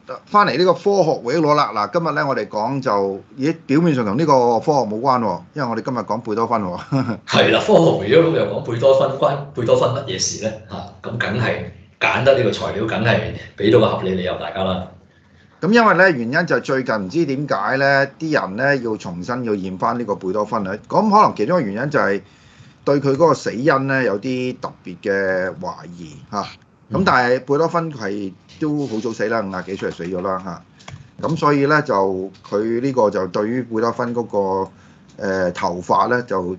翻嚟呢個科學回憶錄啦。嗱，今日咧我哋講就，咦，表面上同呢個科學冇關喎，因為我哋今日講貝多芬喎。 係啦，科學回憶錄又講貝多芬，關貝多芬乜嘢事咧？咁梗係揀得呢個材料，梗係俾到個合理理由大家啦。 咁因為咧原因就係最近唔知點解咧，啲人咧要重新要驗翻呢個貝多芬啊。咁可能其中一個原因就係對佢嗰個死因咧有啲特別嘅懷疑嚇。咁但係貝多芬係都好早死啦，50幾歲就死咗啦嚇。咁所以咧就佢呢個就對於貝多芬嗰個頭髮咧就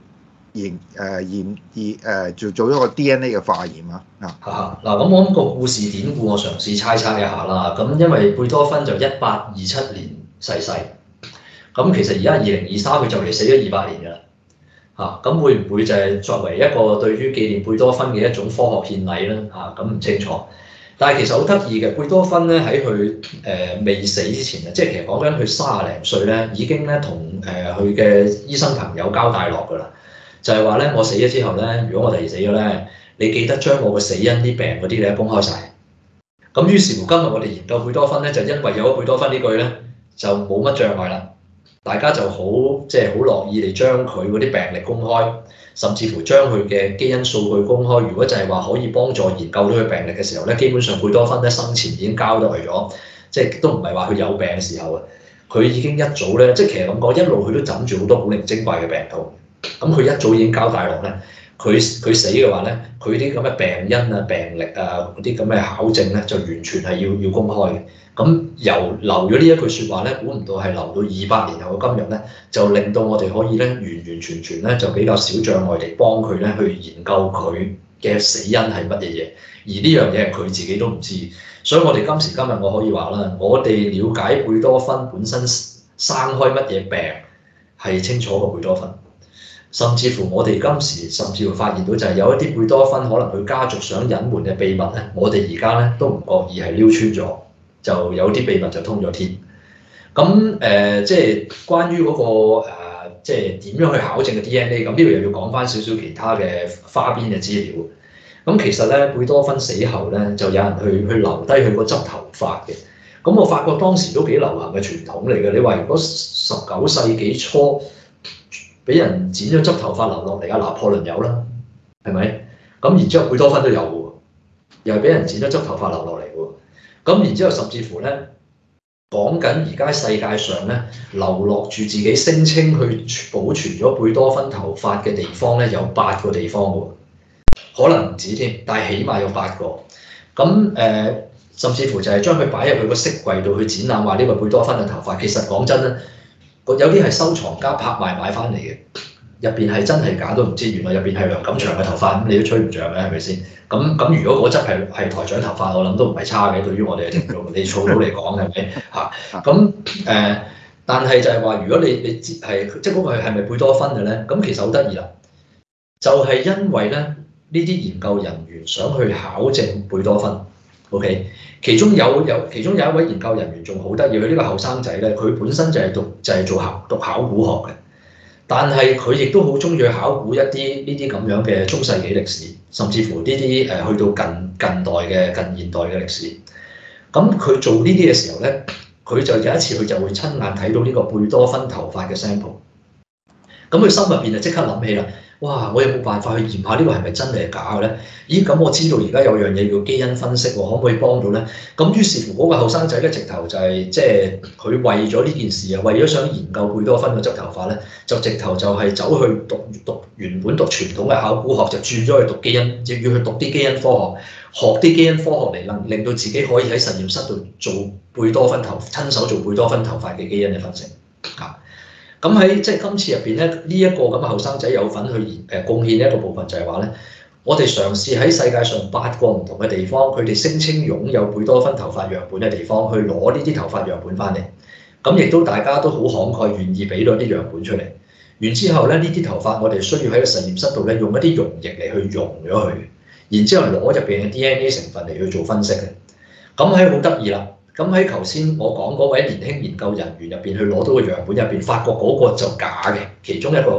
做咗個 DNA 嘅化驗啊。 嗱，咁我諗個故事典故我嘗試猜測一下啦。咁因為貝多芬就1827年逝世，咁其實而家2023佢就嚟死咗200年㗎啦。咁會唔會就係作為一個對於紀念貝多芬嘅一種科學獻禮咧？咁唔清楚。但係其實好得意嘅，貝多芬咧喺佢未死之前啊，即係其實講緊佢30零歲咧，已經咧同佢嘅醫生朋友交代落㗎啦，就係話咧我死咗之後咧，如果我哋死咗咧，你記得將我個死因啲病嗰啲咧公開晒。咁於是乎今日我哋研究貝多芬咧，就因為有咗貝多芬呢句咧，就冇乜障礙啦。大家就好好樂意地將佢嗰啲病歷公開，甚至乎將佢嘅基因數據公開。如果就係話可以幫助研究到佢病歷嘅時候咧，基本上貝多芬咧生前已經交代咗，即係都唔係話佢有病嘅時候啊，佢已經一早咧，即係其實咁講，一路佢都枕住好多古靈精怪嘅病痛。咁佢一早已經交代落咧，佢死嘅話咧，佢啲咁嘅病因啊、病歷啊嗰啲咁嘅考證咧，就完全係要公開嘅。咁留咗呢一句説話咧，估唔到係留到200年後嘅今日咧，就令到我哋可以咧完完全全咧就比較少障礙地幫佢咧去研究佢嘅死因係乜嘢嘢，而呢樣嘢係佢自己都唔知，所以我哋今時今日我可以話啦，我哋了解貝多芬本身生開乜嘢病係清楚過貝多芬，甚至乎我哋今時甚至會發現到就係有一啲貝多芬可能佢家族想隱瞞嘅秘密咧，我哋而家咧都唔覺意係撩穿咗。就有啲秘密就通咗天，咁即係關於嗰個即係點樣去考證嘅 DNA，咁呢度又要講翻少少其他嘅花邊嘅資料。咁其實咧，貝多芬死後咧，就有人去留低佢個執頭髮嘅。咁我發覺當時都幾流行嘅傳統嚟嘅。你話如果19世紀初俾人剪咗執頭髮留落嚟，拿破崙有啦，係咪？咁然之後貝多芬都有喎，又係俾人剪咗執頭髮留落嚟喎。咁然之後，甚至乎咧講緊而家世界上咧流落住自己聲稱去保存咗貝多芬頭髮嘅地方咧，有8個地方喎，可能唔止添，但係起碼有8個。咁甚至乎就係將佢擺入去個飾櫃度去展覽，話呢個貝多芬嘅頭髮。其實講真咧，有啲係收藏家拍賣買翻嚟嘅，入邊係真係假都唔知。原來入邊係梁錦祥嘅頭髮，咁你都吹唔脹嘅，係咪先？咁如果嗰執係台長頭髮，我諗都唔係差嘅。對於我哋嘅聽眾，你儲到嚟講係咪嚇？咁但係就係話，如果你係即係嗰個係咪貝多芬嘅咧？咁其實好得意啦，就係因為咧呢啲研究人員想去考證貝多芬。OK， 其中有一位研究人員仲好得意，佢呢個後生仔咧，佢本身就係做讀考古學嘅。但係佢亦都好中意去考古一啲呢啲咁樣嘅中世紀歷史，甚至乎呢啲去到近現代嘅歷史。咁佢做呢啲嘅時候咧，佢就有一次佢就會親眼睇到呢個貝多芬頭髮嘅 sample。咁佢心入邊就即刻諗起啦，哇！我有冇辦法去驗下呢個係咪真定係假嘅咧？咦，咁我知道而家有樣嘢叫基因分析喎，可唔可以幫到咧？咁於是乎嗰個後生仔咧，直頭就係即係佢為咗呢件事啊，為咗想研究貝多芬嘅執頭髮咧，就直頭就係走去讀原本讀傳統嘅考古學，就轉咗去讀基因，就要去讀啲基因科學，學啲基因科學嚟令到自己可以喺實驗室度做貝多芬親手做貝多芬頭髮嘅基因嘅分析啊！咁喺即係今次入邊咧，呢一個咁嘅後生仔有份去貢獻一個部分，就係話咧，我哋嘗試喺世界上8個唔同嘅地方，佢哋聲稱擁有貝多芬頭髮樣本嘅地方，去攞呢啲頭髮樣本翻嚟。咁亦都大家都好慷慨，願意俾到啲樣本出嚟。然之後咧，呢啲頭髮我哋需要喺個實驗室度咧，用一啲溶液嚟去溶咗佢，然之後攞入邊嘅 DNA 成分嚟去做分析嘅。咁係好得意啦。咁喺頭先我講嗰位年輕研究人員入邊去攞到個樣本入邊，發覺嗰個就假嘅。其中一個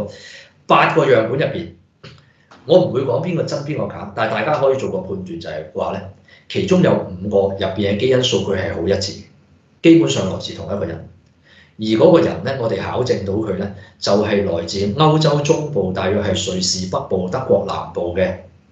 8個樣本入邊，我唔會講邊個真邊個假，但係大家可以做個判斷，就係話咧，其中有5個入邊嘅基因數據係好一致。 基本上來自同一個人。而嗰個人咧，我哋考證到佢咧，就係來自歐洲中部，大約係瑞士北部、德國南部嘅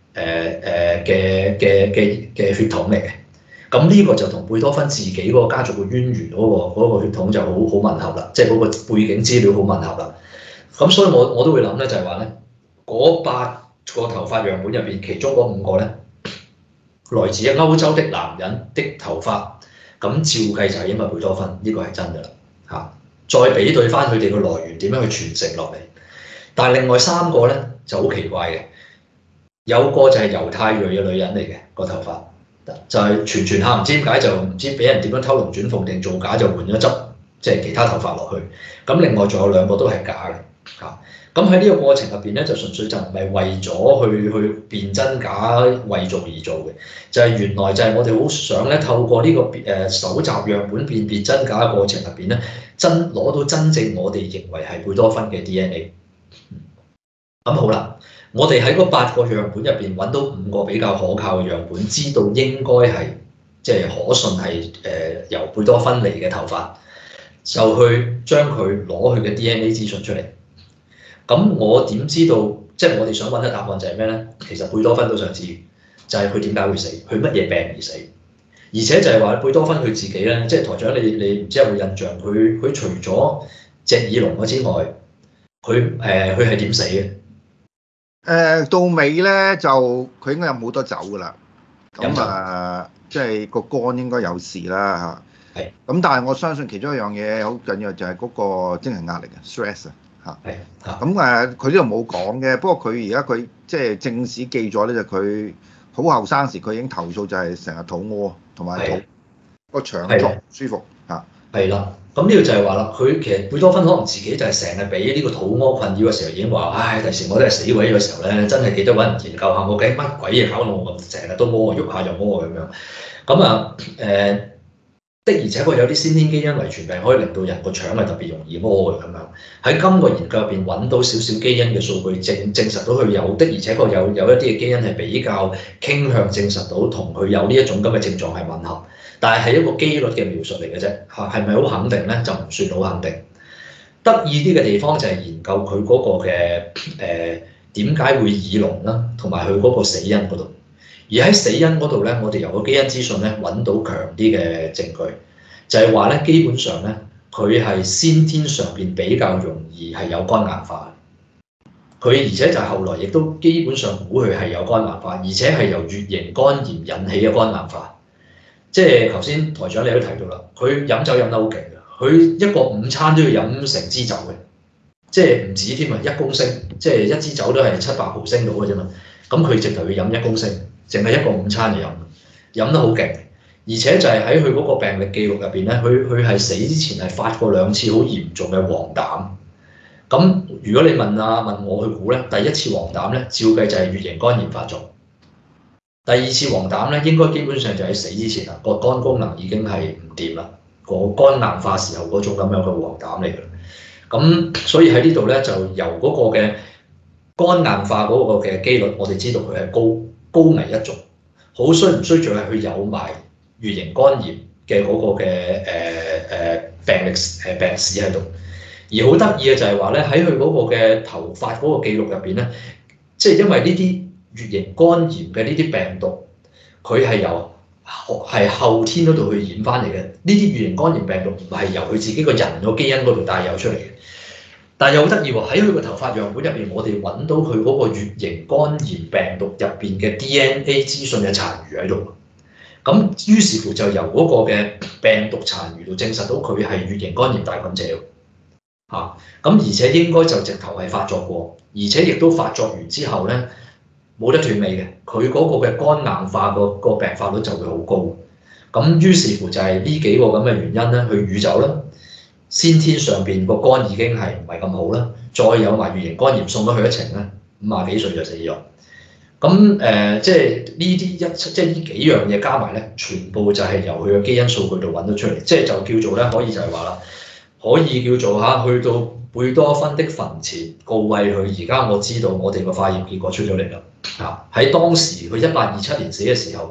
嘅血統嚟嘅。咁呢個就同貝多芬自己嗰個家族嘅淵源嗰個血統就好吻合啦，即係嗰個背景資料好吻合啦。咁所以我都會諗咧，就係話咧，嗰8個頭髮樣本入邊，其中嗰5個咧，來自歐洲的男人的頭髮，咁照計就係因為貝多芬，呢個係真㗎啦嚇。再比對翻佢哋嘅來源點樣去傳承落嚟，但係另外3個咧就好奇怪嘅，有個就係猶太裔嘅女人嚟嘅個頭髮，就係傳下唔知點解就唔知俾人點樣偷龍轉鳳定造假就換咗執即係其他頭髮落去，咁另外仲有2個都係假嘅嚇。咁喺呢個過程入邊咧，就純粹就唔係為咗去辨真假偽造而做嘅，就係原來就係我哋好想咧透過呢個搜集樣本辨別真假嘅過程入邊咧，攞到真正我哋認為係貝多芬嘅 DNA。咁好啦，我哋喺嗰8個樣本入邊揾到5個比較可靠嘅樣本，知道應該係即係可信係由貝多芬嚟嘅頭髮，就去將佢攞佢嘅 DNA 資訊出嚟。咁我點知道？即係我哋想揾嘅答案就係咩咧？其實貝多芬都想知，就係佢點解會死，佢乜嘢病而死。而且就係話貝多芬佢自己咧，即係台長你唔知有冇印象？佢除咗隻耳聾咗之外，佢係點死嘅？ 到尾咧就佢應該飲好多酒㗎啦。咁即係個肝應該有事啦嚇。係。咁但係我相信其中一樣嘢好緊要就係嗰個精神壓力嘅 stress 啊。係咁佢呢度冇講嘅，不過佢而家佢即係正史記載咧，就佢好後生時佢已經投訴就係成日肚屙同埋肚個腸作唔舒服嚇。係啦，咁呢個就係話啦，佢其實貝多芬可能自己就係成日俾呢個肚屙困擾嘅時候已經話，唉，第時我都係死鬼嘅時候咧，真係記得揾人研究下我究竟乜鬼嘢搞到我咁成日都屙，喐下又屙咁樣。咁的而且確有啲先天基因遺傳病可以令到人個腸係特別容易屙嘅咁樣。喺今個研究入邊揾到少少基因嘅數據證實到佢有的，而且確有一啲嘅基因係比較傾向證實到同佢有呢一種咁嘅症狀係吻合，但係一個機率嘅描述嚟嘅啫嚇，係咪好肯定咧？就唔算好肯定。得意啲嘅地方就係研究佢嗰個嘅點解會耳聾啦，同埋佢嗰個死因嗰度。而喺死因嗰度咧，我哋由個基因資訊咧揾到強啲嘅證據，就係話咧基本上咧佢係先天上邊比較容易係有肝硬化。佢而且就係後來亦都基本上估佢係有肝硬化，而且係由乙型肝炎引起嘅肝硬化。即係頭先台長你都提到啦，佢飲酒飲得好勁嘅，佢一個午餐都要飲成支酒嘅，即係唔止添啊，1公升，即係一支酒都係700毫升到嘅啫嘛。咁佢直頭要飲1公升。淨係一個午餐就飲得好勁，而且就係喺佢嗰個病歷記錄入邊咧，佢係死之前係發過2次好嚴重嘅黃疸。咁如果你問我去估咧，第1次黃疸咧，照計就係乙型肝炎發作；第2次黃疸咧，應該基本上就喺死之前啦，個肝功能已經係唔掂啦，個肝硬化時候嗰種咁樣嘅黃疸嚟嘅。咁所以喺呢度咧，就由嗰個嘅肝硬化嗰個嘅機率，我哋知道佢係高危一族，好衰唔衰？仲係佢有埋乙型肝炎嘅嗰個嘅病史喺度。而好得意嘅就係話咧，喺佢嗰個嘅頭髮嗰個記錄入邊咧，即係因為呢啲乙型肝炎嘅呢啲病毒，佢係由後天嗰度去染翻嚟嘅。呢啲乙型肝炎病毒唔係由佢自己個人個基因嗰度帶有出嚟嘅。但係又好得意喎，喺佢個頭髮樣本入邊，我哋揾到佢嗰個乙型肝炎病毒入邊嘅 DNA 資訊嘅殘餘喺度。咁於是乎就由嗰個嘅病毒殘餘度證實到佢係乙型肝炎帶菌者嚇。咁而且應該就直頭係發作過，而且亦都發作完之後咧冇得斷尾嘅，佢嗰個嘅肝硬化個病發率就會好高。咁於是乎就係呢幾個咁嘅原因咧，去宇宙啦。先天上邊個肝已經係唔係咁好啦，再有埋乙型肝炎送咗佢一程咧，50幾歲就死咗。咁即係呢啲即係呢幾樣嘢加埋咧，全部就係由佢嘅基因數據度揾到出嚟，即係就叫做咧，可以就係話啦，可以叫做去到貝多芬的墳前告慰佢。而家我知道我哋個化驗結果出咗嚟啦。喺當時佢1827年死嘅時候，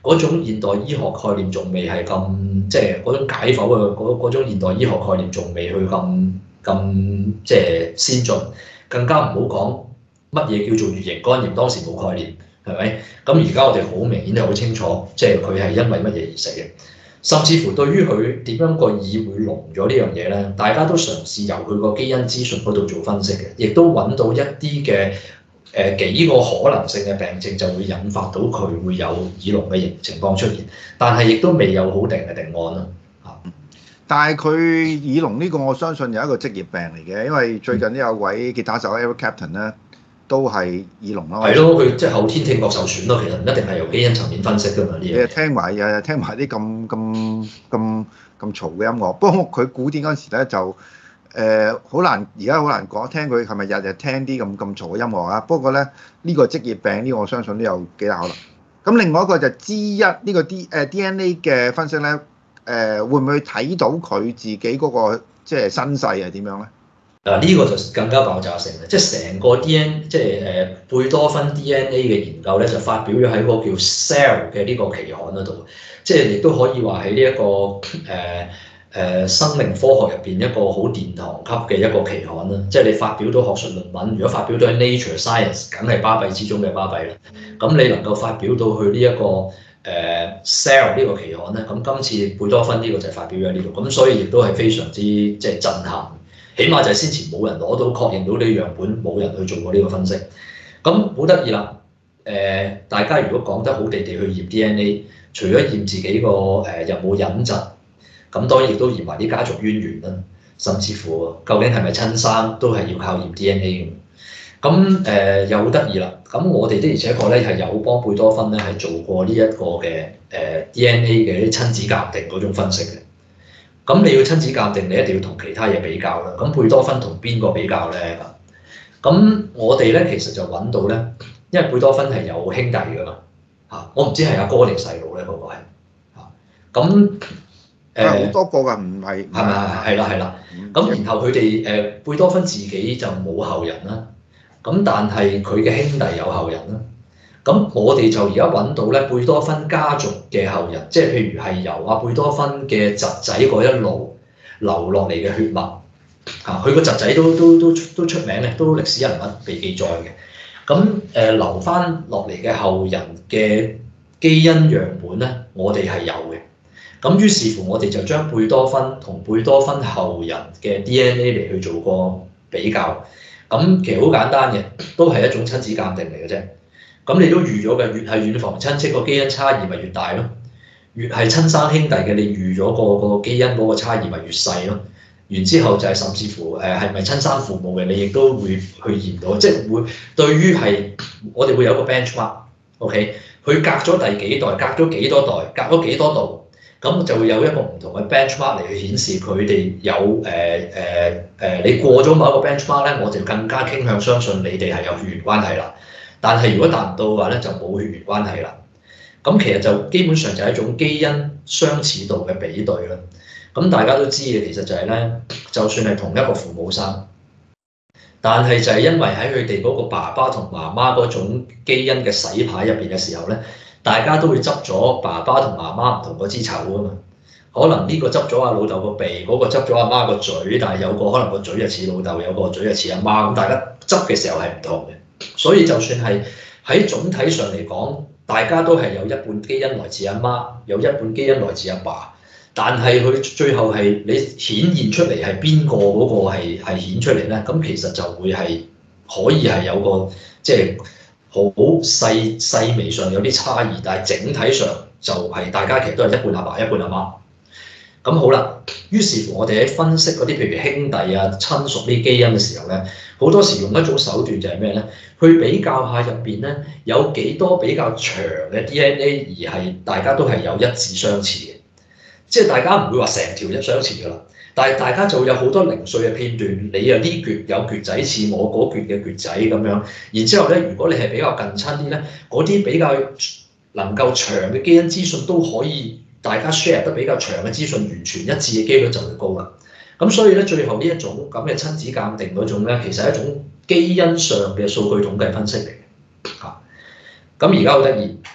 嗰種現代醫學概念仲未係咁，即係嗰種解剖嘅嗰種現代醫學概念仲未去咁即係先進，更加唔好講乜嘢叫做乙型肝炎，當時冇概念，係咪？咁而家我哋好明顯係好清楚，即係佢係因為乜嘢而死嘅。甚至乎對於佢點樣個耳會聾咗呢樣嘢咧，大家都嘗試由佢個基因資訊嗰度做分析嘅，亦都揾到一啲嘅幾個可能性嘅病症，就會引發到佢會有耳聾嘅情況出現，但係亦都未有好定嘅定案啦。 但係佢耳聾呢個，我相信有一個職業病嚟嘅，因為最近都有位吉他手 Eric Clapton 咧，都係耳聾咯。 係咯，佢即係後天聽覺受損咯，其實唔一定係由基因層面分析㗎嘛呢嘢。 聽埋啲咁嘈嘅音樂，不過佢古典嗰陣時咧就好難，而家好難講，聽佢係咪日日聽啲咁嘈嘅音樂啊？不過咧呢個職業病呢，我相信都有幾大可能。咁另外一個就 G1呢個 DNA 嘅分析咧。會唔會睇到佢自己嗰個即係身世係點樣咧？ 呢個就更加爆炸性啦！即係成個 DNA，即係貝多芬 DNA 嘅研究咧，就發表咗喺嗰個叫 Cell 嘅呢個期刊嗰度。即係亦都可以話喺呢一個生命科學入邊一個好殿堂級嘅一個期刊啦。即係你發表到學術論文，如果發表到喺 Nature Science，梗係巴閉之中嘅巴閉啦。咁你能夠發表到去呢一個Cell 呢個期刊咧，咁今次貝多芬呢個就發表咗喺呢度，咁所以亦都係非常之即係震撼。起碼就係先前冇人攞到確認到呢樣本，冇人去做過呢個分析。咁好得意啦！大家如果講得好地地去驗 DNA，除咗驗自己個有冇隱疾，咁當然亦都驗埋啲家族淵源啦，甚至乎究竟係咪親生都係要靠驗 DNA 嘅。咁又好得意啦！咁我哋的而且確咧係有幫貝多芬咧係做過呢一個嘅DNA 嘅啲親子鑑定嗰種分析嘅。咁你要親子鑑定，你一定要同其他嘢比較啦。咁貝多芬同邊個比較咧？咁我哋咧其實就揾到咧，因為貝多芬係有兄弟噶嘛嚇，我唔知係阿哥定細佬咧，嗰個係嚇。咁好多個㗎，唔係係咪係啦係啦。咁然後佢哋貝多芬自己就冇後人啦。咁但係佢嘅兄弟有後人啦。咁我哋就而家揾到咧，貝多芬家族嘅後人，即係譬如係由阿貝多芬嘅侄仔嗰一路流落嚟嘅血脈嚇，佢個侄仔都出名咧，都歷史人物被記載嘅。咁留翻落嚟嘅後人嘅基因樣本咧，我哋係有嘅。咁於是乎，我哋就將貝多芬同貝多芬後人嘅 DNA 嚟去做個比較。咁其實好簡單嘅，都係一種親子鑑定嚟嘅啫。咁你都預咗嘅，越係遠房親戚個基因差異咪越大咯，越係親生兄弟嘅，你預咗個基因嗰個差異咪越細咯。然之後就係甚至乎係咪親生父母嘅，你亦都會去驗到，即係會對於係我哋會有一個 benchmark，OK，佢隔咗第幾代，隔咗幾多代，隔咗幾多度，咁就會有一個唔同嘅 benchmark 嚟去顯示佢哋有你過咗某一個 benchmark 咧，我就更加傾向相信你哋係有血緣關係啦。但係如果達唔到嘅話咧，就冇血緣關係啦。咁其實就基本上就係一種基因相似度嘅比對啦。咁大家都知嘅，其實就係咧，就算係同一個父母生，但係就係因為喺佢哋嗰個爸爸同媽媽嗰種基因嘅洗牌入邊嘅時候咧，大家都會執咗爸爸同媽媽唔同嗰支籌啊嘛。可能呢個執咗阿老豆個鼻，嗰個執咗阿媽個嘴，但係有個可能個嘴就似老豆，有個嘴就似阿媽，咁大家執嘅時候係唔同嘅。所以就算係喺總體上嚟講，大家都係有一半基因來自阿媽，有一半基因來自阿爸，但係佢最後係你顯現出嚟係邊個嗰個係顯出嚟咧？咁其實就會係可以係有個即係好細微上有啲差異，但係整體上就係大家其實都係一半阿爸一半阿媽。咁好啦，於是乎我哋喺分析嗰啲譬如兄弟啊、親屬啲基因嘅時候咧，好多時用一種手段就係咩咧？去比較下入邊咧有幾多比較長嘅 DNA 而係大家都係有一致相似嘅，即係大家唔會話成條一相似㗎啦，但係大家就會有好多零碎嘅片段，你啊呢橛有橛仔似我嗰橛嘅橛仔咁樣，然之後咧如果你係比較近親啲咧，嗰啲比較能夠長嘅基因資訊都可以。大家 share 得比較長嘅資訊，完全一致嘅機率就會高啦。咁所以咧，最後呢一種咁嘅親子鑑定嗰種咧，其實係一種基因上嘅數據統計分析嚟嘅嚇。咁而家好得意，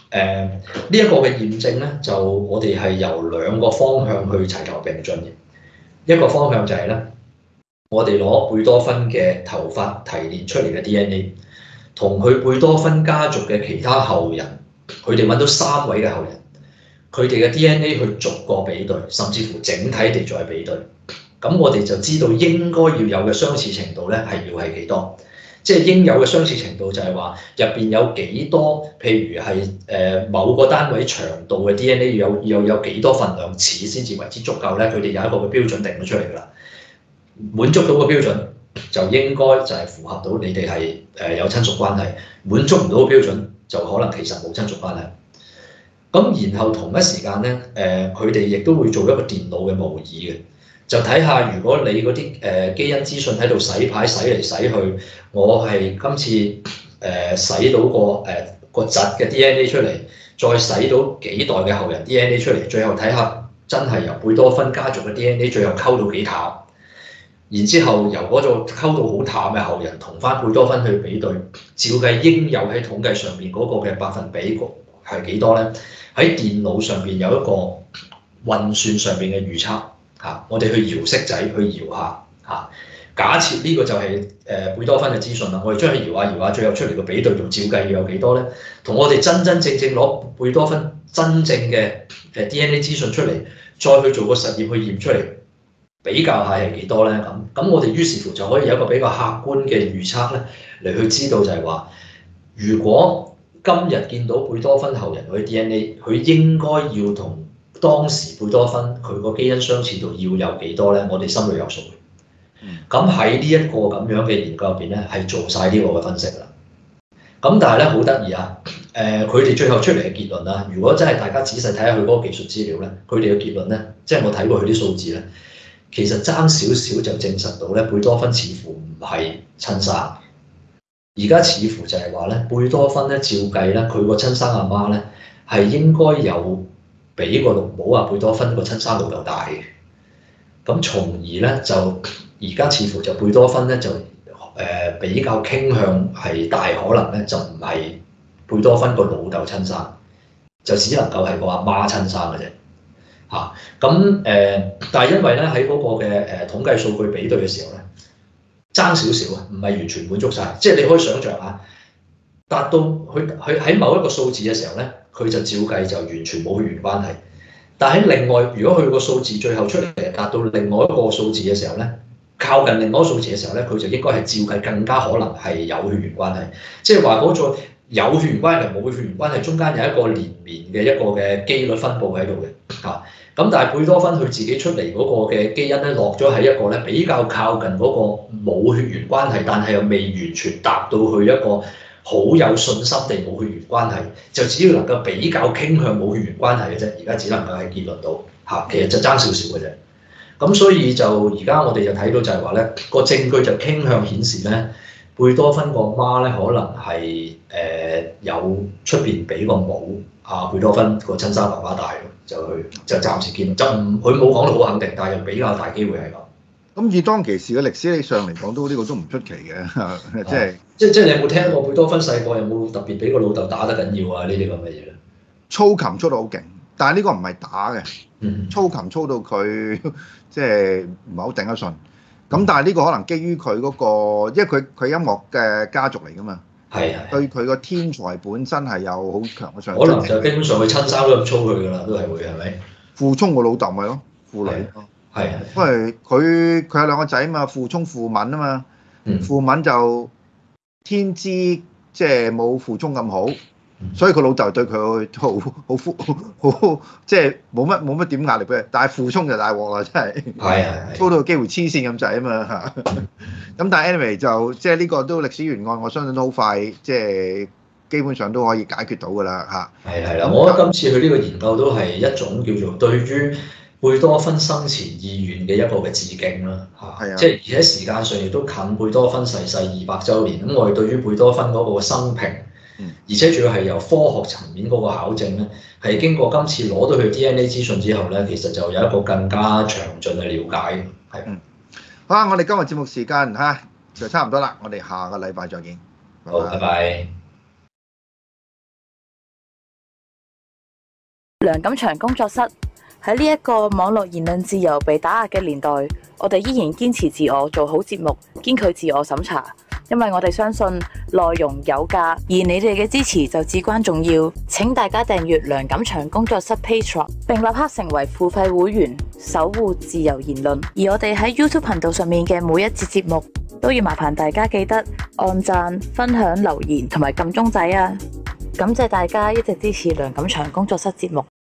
呢一個嘅驗證咧，就我哋係由兩個方向去齊頭並進嘅。一個方向就係咧，我哋攞貝多芬嘅頭髮提煉出嚟嘅 DNA，同佢貝多芬家族嘅其他後人，佢哋揾到3位嘅後人，佢哋嘅 DNA 去逐個比對，甚至乎整體地再比對。咁我哋就知道應該要有嘅相似程度咧係幾多。即係應有嘅相似程度就係話入邊有幾多，譬如係某個單位長度嘅 DNA 要有幾多份量似先至為之足夠咧？佢哋有一個嘅標準定咗出嚟㗎啦。滿足到個標準就應該就係符合到你哋係有親屬關係，滿足唔到個標準就可能其實冇親屬關係。咁然後同一時間咧，佢哋亦都會做一個電腦嘅模擬嘅。就睇下如果你嗰啲基因資訊喺度洗牌洗嚟洗去，我係今次洗到個侄嘅 DNA 出嚟，再洗到幾代嘅後人 DNA 出嚟，最後睇下真係由貝多芬家族嘅 DNA 最後溝到幾淡，然之後由嗰種溝到好淡嘅後人同翻貝多芬去比對，照計應有喺統計上邊嗰個嘅百分比係幾多咧？喺電腦上邊有一個運算上邊嘅預測。我哋去搖骰仔去搖下假設呢個就係貝多芬嘅資訊啦。我哋將佢搖下搖下，最後出嚟個比對，仲照計要有幾多咧？同我哋真正攞貝多芬真正嘅DNA 資訊出嚟，再去做個實驗去驗出嚟，比較下係幾多咧？咁我哋於是乎就可以有一個比較客觀嘅預測咧，嚟去知道就係話，如果今日見到貝多芬後人嗰啲 DNA，佢應該要同當時貝多芬佢個基因相似度要有幾多咧？我哋心裏有數嘅。咁喺呢一個咁樣嘅研究入邊咧，係做晒呢個嘅分析啦。咁但係咧好得意啊！佢哋最後出嚟嘅結論啦，如果真係大家仔細睇下佢嗰個技術資料咧，佢哋嘅結論咧，即係我睇過佢啲數字咧，其實爭少少就證實到咧，貝多芬似乎唔係親生。而家似乎就係話咧，貝多芬咧照計咧，佢個親生阿媽咧係應該有比個老母啊貝多芬個親生老豆大嘅，咁從而咧就而家似乎就貝多芬咧就比較傾向係大可能咧就唔係貝多芬個老豆親生，就只能夠係個阿媽親生嘅啫嚇。但係因為咧喺嗰個嘅統計數據比對嘅時候咧爭少少啊，唔係完全滿足晒。即係你可以想像下，達到佢喺某一個數字嘅時候咧。佢就照計就完全冇血緣關係，但喺另外，如果佢個數字最後出嚟達到另外一個數字嘅時候咧，靠近另外一個數字嘅時候咧，佢就應該係照計更加可能係有血緣關係，即係話嗰個有血緣關係同冇血緣關係中間有一個連綿嘅一個嘅機率分佈喺度嘅嚇。咁但係貝多芬佢自己出嚟嗰個嘅基因咧落咗喺一個咧比較靠近嗰個冇血緣關係，但係又未完全達到去一個好有信心地冇血緣關係，就只要能夠比較傾向冇血緣關係嘅啫。而家只能夠係結論到嚇，其實就爭少少嘅啫。咁所以就而家我哋就睇到就係話咧，個證據就傾向顯示咧，貝多芬個媽咧可能係有出邊比個母貝多芬個親生爸爸大咯，就暫時見就唔佢冇講到好肯定，但係又比較大機會係咁。 咁以當其時嘅歷史上嚟講，呢個都唔出奇嘅， 即係你有冇聽過貝多芬細個有冇特別俾個老豆打得緊要啊？呢啲咁嘅嘢咧？ 操琴操到好勁，但係呢個唔係打嘅，操琴操到佢即係唔係好頂得順。咁但係呢個可能基於佢嗰個，因為佢音樂嘅家族嚟㗎嘛，對佢個天才本身係有好強嘅上。 可能就基本上佢親生都咁操佢㗎啦，都係會係咪？ 傅聰個老豆咪咯，傅雷。係，因為佢有兩個仔嘛，傅聰、傅敏啊嘛。傅敏就天資即係冇傅聰咁好，所以佢老豆對佢好即係冇乜點壓力俾佢。但係傅聰就大鑊啦，真係操到機會黐線咁滯啊嘛嚇。咁但係 anyway 就即係呢個都歷史懸案，我相信都好快即係基本上都可以解決到㗎啦嚇。 係啦，我覺得今次佢呢個研究都係一種叫做對於貝多芬生前意願嘅一個嘅致敬啦嚇，即係而且時間上亦都近貝多芬逝世200週年。咁我哋對於貝多芬嗰個生平，而且仲要係由科學層面嗰個考證咧，係經過今次攞到佢 DNA 資訊之後咧，其實就有一個更加詳盡嘅了解。 好啦，我哋今日節目時間就差唔多啦，我哋下個禮拜再見。 好，拜拜。 梁錦祥工作室。喺呢一個網絡言論自由被打壓嘅年代，我哋依然堅持自我，做好節目，堅拒自我審查，因為我哋相信內容有價，而你哋嘅支持就至關重要。請大家訂閱梁錦祥工作室 Patreon， 並立刻成為付費會員，守護自由言論。而我哋喺 YouTube 頻道上面嘅每一節節目，都要麻煩大家記得按讚、分享、留言同埋撳鐘仔啊！感謝大家一直支持梁錦祥工作室節目。